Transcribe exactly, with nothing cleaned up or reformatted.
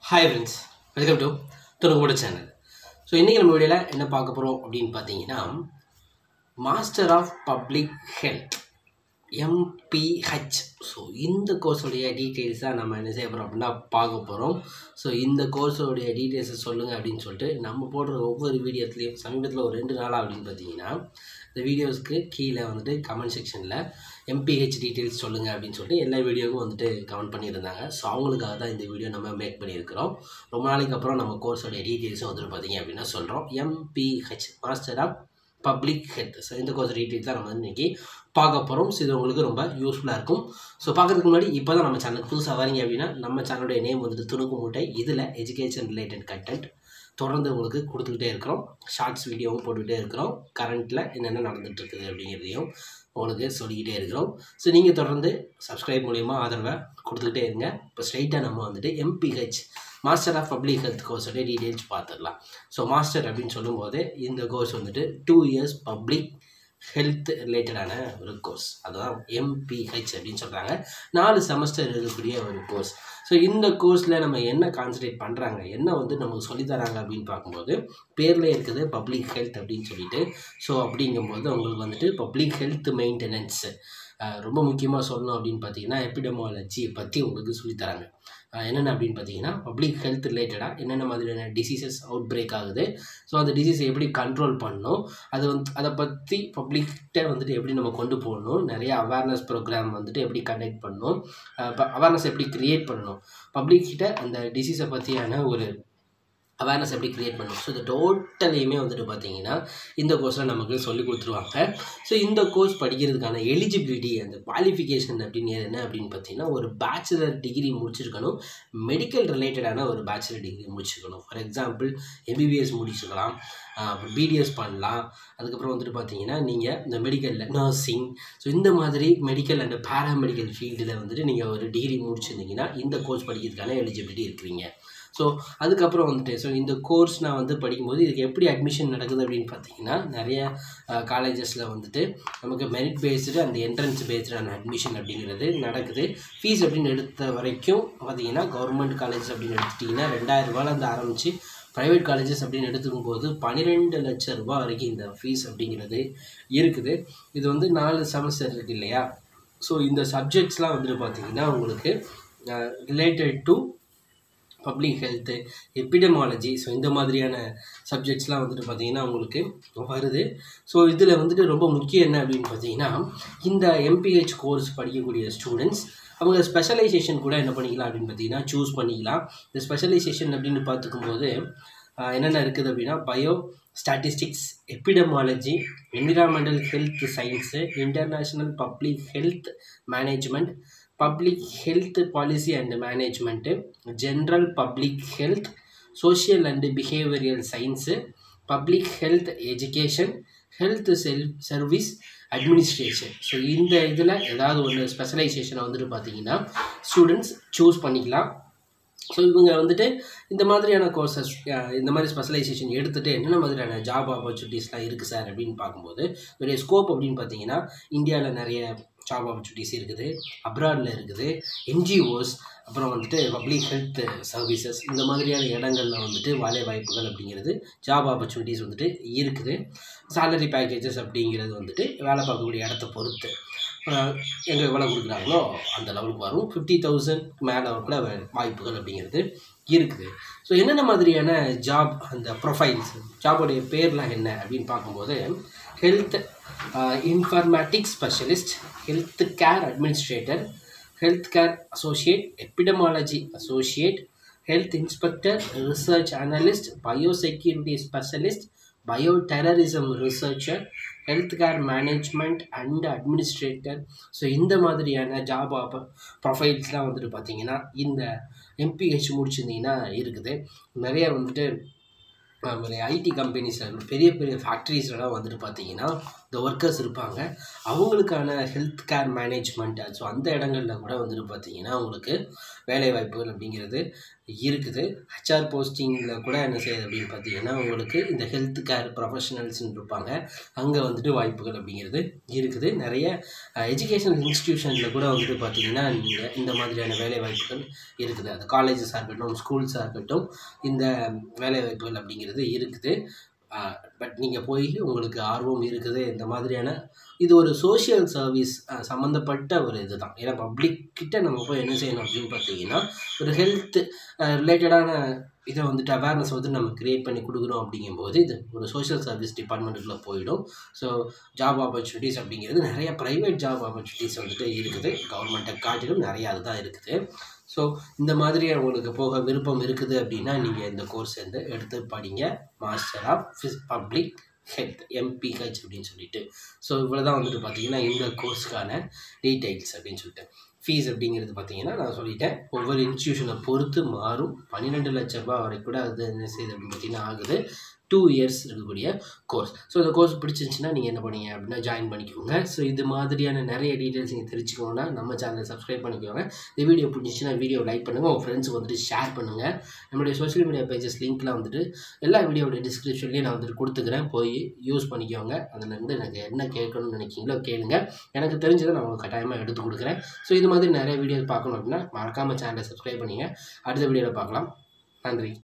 Hi friends, welcome to Tunukoda channel. So இன்னைக்கு நம்ம வீடியோல என்ன பார்க்க போறோம் அப்படினு பாத்தீங்கன்னா Master of Public Health M P H. So இந்த கோர்ஸ் உடைய டீடைல்ஸ் தான் நம்ம என்ன செய்ய போறோம் அப்படினா பார்க்க போறோம். So இந்த கோர்ஸ் உடைய டீடைல்ஸ் சொல்லுங்க அப்படினு சொல்லிட்டு நம்ம போடுற ஒவ்வொரு வீடியோலயும் சமீபத்துல ஒரு ரெண்டு நாளா அப்படினு பாத்தீங்கன்னா இந்த வீடியோஸ்க்கு கீழ வந்துட்டு கமெண்ட் செக்ஷன்ல M P H டீடைல்ஸ் சொல்லுங்க அப்படினு சொல்லிட்டு எல்லா வீடியோக்கும் வந்துட்டு கமெண்ட் பண்ணிருந்தாங்க. சோ அவங்களுக்காக தான் இந்த வீடியோ நம்ம மேக் பண்ணியிருக்கோம். ரொம்ப நாளைக்கு அப்புறம் நம்ம கோர்ஸ் உடைய டீடைல்ஸ் வந்து பாத்தீங்க அப்படினா சொல்றோம். M P H Master of Public Health. So இந்த கோர்ஸ் டீடைல்ஸ் தான் நம்ம இன்னைக்கு பார்க்க போறோம். இது உங்களுக்கு ரொம்ப யூஸ்ஃபுல்லா இருக்கும். சோ பார்க்கிறதுக்கு முன்னாடி இப்போதான் நம்ம சேனலுக்கு புதுசா வரீங்க அப்படினா நம்ம சேனலோட நேம் வந்துட்டு துணுக்கு மூட்டை. இதுல எஜுகேஷன் ரிலேட்டட் கண்டென்ட் தொடர்ந்து உங்களுக்கு கொடுத்துக்கிட்டே இருக்கிறோம். ஷார்ட்ஸ் வீடியோவும் போட்டுக்கிட்டே இருக்கிறோம். கரண்ட்ல என்னென்ன நடந்துட்டு இருக்குது அப்படிங்கிறதையும் உங்களுக்கு சொல்லிக்கிட்டே இருக்கிறோம். ஸோ நீங்கள் தொடர்ந்து சப்ஸ்கிரைப் மூலியமா ஆதரவை கொடுத்துக்கிட்டே இருங்க. இப்போ ஸ்ட்ரைட்டாக நம்ம வந்துட்டு M P H master of public health கோர்ஸோட டீடைல்ஸ் பார்த்துடலாம். ஸோ மாஸ்டர் அப்படின்னு சொல்லும்போது இந்த கோர்ஸ் வந்துட்டு டூ இயர்ஸ் பப்ளிக் ஹெல்த் ரிலேட்டடான ஒரு கோர்ஸ். அதுதான் M P H அப்படின்னு சொல்கிறாங்க. நாலு செமஸ்டர் இருக்கக்கூடிய ஒரு கோர்ஸ். ஸோ இந்த கோர்ஸில் நம்ம என்ன கான்சன்ட்ரேட் பண்ணுறாங்க, என்ன வந்து நமக்கு சொல்லித்தராங்க அப்படின்னு பார்க்கும்போது பேரில் இருக்குது பப்ளிக் ஹெல்த் அப்படின்னு சொல்லிட்டு. ஸோ அப்படிங்கும்போது உங்களுக்கு வந்துட்டு பப்ளிக் ஹெல்த் மெயின்டெனன்ஸ் ரொம்ப முக்கியமாக சொல்லணும் அப்படின்னு பார்த்தீங்கன்னா எபிடமாலஜியை பற்றி உங்களுக்கு சொல்லித்தராங்க. என்னென்ன அப்படின்னு பார்த்தீங்கன்னா பப்ளிக் ஹெல்த் ரிலேட்டடாக என்னென்ன மாதிரியான டிசீசஸ் அவுட் பிரேக் ஆகுது, ஸோ அந்த டிசீஸை எப்படி கண்ட்ரோல் பண்ணணும், அது வந்து அதை பற்றி பப்ளிக்கிட்ட வந்துட்டு எப்படி நம்ம கொண்டு போகணும், நிறைய அவேர்னஸ் ப்ரோக்ராம் வந்துட்டு எப்படி கண்டக்ட் பண்ணணும், அவேர்னஸ் எப்படி க்ரியேட் பண்ணணும், பப்ளிக்கிட்ட அந்த டிசீஸை பற்றியான ஒரு அவேர்னஸ் எப்படி க்ரியேட் பண்ணணும். ஸோ இந்த டோட்டலையுமே வந்துட்டு பார்த்தீங்கன்னா இந்த கோர்ஸில் நமக்கு சொல்லி கொடுத்துருவாங்க. ஸோ இந்த கோர்ஸ் படிக்கிறதுக்கான எலிஜிபிலிட்டி அந்த குவாலிஃபிகேஷன் அப்படின்னு என்ன அப்படின்னு பார்த்தீங்கன்னா ஒரு பேச்சுலர் டிகிரி முடிச்சிருக்கணும், மெடிக்கல் ரிலேட்டடான ஒரு பேச்சுலர் டிகிரி முடிச்சிருக்கணும். For example M B B S முடிச்சிருக்கலாம், அப்புறம் B D S பண்ணலாம். அதுக்கப்புறம் வந்துட்டு பார்த்தீங்கன்னா நீங்கள் இந்த மெடிக்கலில் நர்சிங், ஸோ இந்த மாதிரி மெடிக்கல் அண்ட் பேராமெடிக்கல் ஃபீல்டில் வந்துட்டு நீங்கள் ஒரு டிகிரி முடிச்சிருந்தீங்கன்னா இந்த கோர்ஸ் படிக்கிறதுக்கான எலிஜிபிலிட்டி இருக்கிறீங்க. ஸோ அதுக்கப்புறம் வந்துட்டு ஸோ இந்த கோர்ஸ் நான் வந்து படிக்கும்போது இதுக்கு எப்படி அட்மிஷன் நடக்குது அப்படின்னு பார்த்தீங்கன்னா நிறைய காலேஜஸில் வந்துட்டு நமக்கு மெரிட் பேஸ்டு அண்ட் என்ட்ரன்ஸ் பேஸ்டான அட்மிஷன் அப்படிங்கிறது நடக்குது. ஃபீஸ் அப்படின்னு எடுத்த வரைக்கும் பார்த்தீங்கன்னா கவர்மெண்ட் காலேஜ் அப்படின்னு எடுத்துட்டிங்கன்னா ரெண்டாயிரம் ரூபாயிலேருந்து ஆரம்பித்து ப்ரைவேட் காலேஜஸ் அப்படின்னு எடுத்துக்கும் போது பன்னிரெண்டு லட்சம் ரூபா வரைக்கும் இந்த ஃபீஸ் அப்படிங்கிறது இருக்குது. இது வந்து நாலு செமஸ்டர் இருக்குது இல்லையா. ஸோ இந்த சப்ஜெக்ட்ஸ்லாம் வந்துட்டு பார்த்தீங்கன்னா உங்களுக்கு related to public health, epidemiology, so இந்த மாதிரியான சப்ஜெக்ட்ஸ்லாம் வந்துட்டு பார்த்தீங்கன்னா உங்களுக்கு வருது. ஸோ இதில் வந்துட்டு ரொம்ப முக்கியம் என்ன அப்படின்னு பார்த்தீங்கன்னா இந்த M P H கோர்ஸ் படிக்கக்கூடிய ஸ்டூடெண்ட்ஸ் அவங்க ஸ்பெஷலைசேஷன் கூட என்ன பண்ணிக்கலாம் அப்படின்னு பார்த்தீங்கன்னா சூஸ் பண்ணிக்கலாம். இந்த ஸ்பெஷலைசேஷன் அப்படின்னு பார்த்துக்கும்போது என்னென்ன இருக்குது அப்படின்னா biostatistics, epidemiology, environmental health science, international public health management, public health policy and management, general public health, social and behavioural science, public health education, health cell service administration. So இந்த இதில் ஏதாவது ஒரு ஸ்பெஷலைசேஷனை வந்துட்டு பார்த்தீங்கன்னா ஸ்டூடெண்ட்ஸ் சூஸ் பண்ணிக்கலாம். So இவங்க வந்துட்டு இந்த மாதிரியான கோர்சஸ் இந்த மாதிரி ஸ்பெஷலைசேஷன் எடுத்துகிட்டு என்னென்ன மாதிரியான ஜாப் ஆப்பர்ச்சுனிட்டிஸ்லாம் இருக்குது சார் அப்படின்னு பார்க்கும்போது இதோடைய ஸ்கோப் அப்படின்னு பார்த்தீங்கன்னா இந்தியாவில் நிறைய ஜாப் ஆப்பர்ச்சுனிட்டிஸ் இருக்குது, அப்ராடில் இருக்குது, N G Os, அப்புறம் வந்துட்டு பப்ளிக் ஹெல்த் சர்வீசஸ், இந்த மாதிரியான இடங்களில் வந்துட்டு வேலை வாய்ப்புகள் அப்படிங்கிறது ஜாப் ஆப்பர்ச்சுனிட்டிஸ் வந்துட்டு இருக்குது. சேலரி பேக்கேஜஸ் அப்படிங்கிறது வந்துட்டு வேலை பார்க்கக்கூடிய இடத்த பொறுத்து எங்கே எவ்வளோ கொடுக்குறாங்களோ அந்த லெவலுக்கு வரும். ஃபிஃப்டி தௌசண்ட் மேலே கூட வாய்ப்புகள் அப்படிங்கிறது இருக்குது. ஸோ என்னென்ன மாதிரியான ஜாப் அந்த ப்ரொஃபைல்ஸ் ஜாபோடைய பேர்லாம் என்ன அப்படின்னு பார்க்கும்போது health informatics specialist, health care administrator, health care associate, epidemiology associate, health inspector, research analyst, biosecurity specialist, bioterrorism researcher, health care management and administrator. So இந்த மாதிரியான ஜாப் ஆப்ப ப்ரொஃபைல்ஸ்லாம் வந்துட்டு பார்த்தீங்கன்னா இந்த M P H முடிச்சிருந்தீங்கன்னா இருக்குது. நிறைய வந்துட்டு ஐடி கம்பெனிஸில் பெரிய பெரிய ஃபேக்ட்ரிஸ்லாம் வந்துட்டு பார்த்தீங்கன்னா இந்த ஒர்க்கர்ஸ் இருப்பாங்க, அவங்களுக்கான ஹெல்த் கேர் மேனேஜ்மெண்ட். ஸோ அந்த இடங்களில் கூட வந்துட்டு பார்த்தீங்கன்னா உங்களுக்கு வேலைவாய்ப்புகள் அப்படிங்கிறது இருக்குது. ஹெச்ஆர் போஸ்டிங்கில் கூட என்ன செய்யுது அப்படின்னு பார்த்தீங்கன்னா உங்களுக்கு இந்த ஹெல்த் கேர் ப்ரொஃபஷனல்ஸ்ன்னு இருப்பாங்க, அங்கே வந்துட்டு வாய்ப்புகள் அப்படிங்கிறது இருக்குது. நிறைய எஜுகேஷனல் இன்ஸ்டிடியூஷனில் கூட வந்துட்டு பார்த்தீங்கன்னா நீங்கள் இந்த மாதிரியான வேலை வாய்ப்புகள் இருக்குது. அது காலேஜஸாக இருக்கட்டும், ஸ்கூல்ஸாக இருக்கட்டும், இந்த வேலை வாய்ப்புகள் அப்படிங்கிறது இருக்குது. பட் நீங்கள் போய் உங்களுக்கு ஆர்வம் இருக்குது இந்த மாதிரியான இது ஒரு சோஷியல் சர்வீஸ் சம்மந்தப்பட்ட ஒரு இது தான். ஏன்னா பப்ளிக் கிட்ட நம்ம போய் என்ன செய்யணும் அப்படின்னு பார்த்தீங்கன்னா ஒரு ஹெல்த் ரிலேட்டடான இதை வந்துட்டு அவேர்னஸ் வந்து நம்ம க்ரியேட் பண்ணி கொடுக்குறோம். அப்படிங்கும்போது இது ஒரு சோஷியல் சர்வீஸ் டிபார்ட்மெண்ட்டுக்குள்ளே போயிடும். ஸோ ஜாப் ஆப்பர்ச்சுனிட்டிஸ் அப்படிங்கிறது நிறைய ப்ரைவேட் ஜாப் ஆப்பர்ச்சுனிட்டிஸ் வந்துட்டு இருக்குது, கவர்மெண்ட்டை காட்டிலும் நிறையா அதுதான் இருக்குது. ஸோ இந்த மாதிரி உங்களுக்கு போக விருப்பம் இருக்குது அப்படின்னா நீங்கள் இந்த கோர்ஸ் வந்து எடுத்து படிங்க, master of public health MPH அப்படின்னு சொல்லிட்டு. ஸோ இவ்வளோ தான் வந்துட்டு பார்த்தீங்கன்னா இந்த கோர்ஸுக்கான டீட்டெயில்ஸ் அப்படின்னு சொல்லிட்டு. ஃபீஸ் அப்படிங்கிறது பார்த்தீங்கன்னா நான் சொல்லிட்டேன், ஒவ்வொரு இன்ஸ்டியூஷனை பொறுத்து மாறும். பன்னிரெண்டு லட்ச ரூபா வரைக்கும் கூட அது என்ன செய்யுது அப்படின்னு பார்த்தீங்கன்னா ஆகுது. டூ இயர்ஸ் இருக்கக்கூடிய கோர்ஸ். ஸோ இந்த கோர்ஸ் பிடிச்சிருந்துச்சின்னா நீங்கள் என்ன பண்ணீங்க அப்படின்னா ஜாயின் பண்ணிக்கோங்க. ஸோ இது மாதிரியான நிறைய டீட்டெயில்ஸ் நீங்கள் தெரிஞ்சுக்கணுன்னா நம்ம சேனலை சப்ஸ்கிரைப் பண்ணிக்கோங்க. இந்த வீடியோ பிடிச்சிச்சுன்னா வீடியோ லைக் பண்ணுங்கள், உங்கள் ஃப்ரெண்ட்ஸுக்கு வந்துட்டு ஷேர் பண்ணுங்கள். நம்மளுடைய சோஷியல் மீடியா பேஜஸ் லிங்க்லாம் வந்துட்டு எல்லா வீடியோடைய டிஸ்கிரிப்ஷன்லேயும் நான் வந்துட்டு கொடுத்துக்கிறேன், போய் யூஸ் பண்ணிக்கோங்க. அதிலேருந்து எனக்கு என்ன கேட்கணும்னு நினைக்கிங்களோ கேளுங்க, எனக்கு தெரிஞ்சதை நான் உங்களுக்கு கட்டாயமாக எடுத்து கொடுக்குறேன். ஸோ இது மாதிரி நிறைய வீடியோஸ் பார்க்கணும் அப்படின்னா மறக்காமல் சேனலை சப்ஸ்கிரைப் பண்ணிங்க. அடுத்த வீடியோவில் பார்க்கலாம். நன்றி.